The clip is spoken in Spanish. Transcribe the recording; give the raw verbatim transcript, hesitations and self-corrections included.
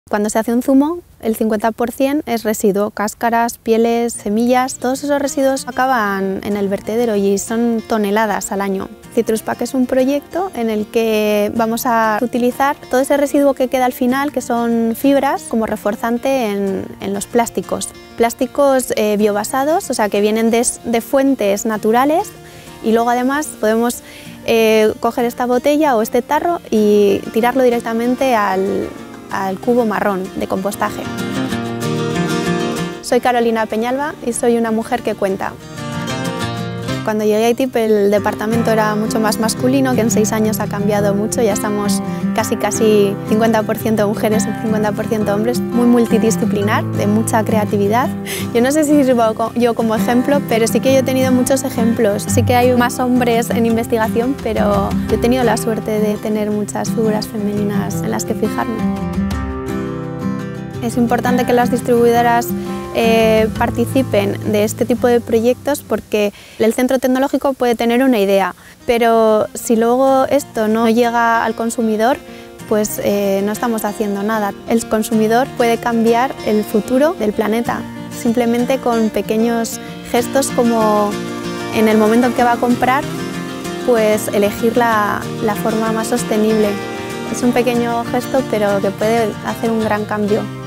Cuando se hace un zumo, el cincuenta por cien es residuo, cáscaras, pieles, semillas, todos esos residuos acaban en el vertedero y son toneladas al año. Citruspack es un proyecto en el que vamos a utilizar todo ese residuo que queda al final, que son fibras, como reforzante en, en los plásticos. Plásticos eh, biobasados, o sea que vienen de, de fuentes naturales, y luego además podemos eh, coger esta botella o este tarro y tirarlo directamente al al cubo marrón de compostaje. Soy Carolina Peñalba y soy una mujer que cuenta. Cuando llegué a I T I P el departamento era mucho más masculino, que en seis años ha cambiado mucho, ya estamos casi casi cincuenta por ciento mujeres y cincuenta por ciento hombres, muy multidisciplinar, de mucha creatividad. Yo no sé si sirvo yo como ejemplo, pero sí que yo he tenido muchos ejemplos. Sí que hay más hombres en investigación, pero yo he tenido la suerte de tener muchas figuras femeninas en las que fijarme. Es importante que las distribuidoras eh, participen de este tipo de proyectos porque el centro tecnológico puede tener una idea, pero si luego esto no llega al consumidor, pues eh, no estamos haciendo nada. El consumidor puede cambiar el futuro del planeta, simplemente con pequeños gestos como en el momento en que va a comprar, pues elegir la, la forma más sostenible. Es un pequeño gesto, pero que puede hacer un gran cambio.